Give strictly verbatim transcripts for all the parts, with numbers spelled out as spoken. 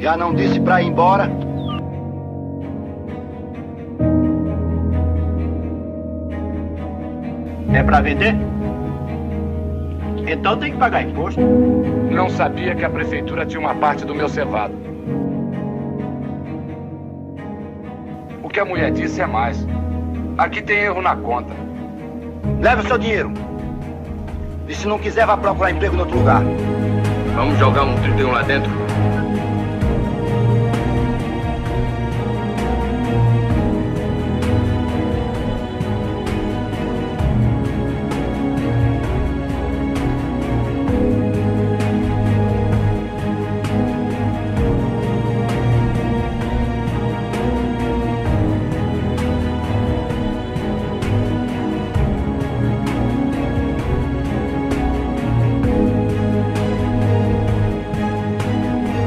Já não disse pra ir embora? É pra vender? Então tem que pagar imposto. Não sabia que a prefeitura tinha uma parte do meu cevado. O que a mulher disse é mais. Aqui tem erro na conta. Leve o seu dinheiro. E se não quiser, vá procurar emprego em outro lugar. Vamos jogar um trinta e um lá dentro?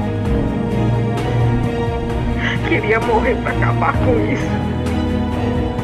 Queria morrer para acabar com isso.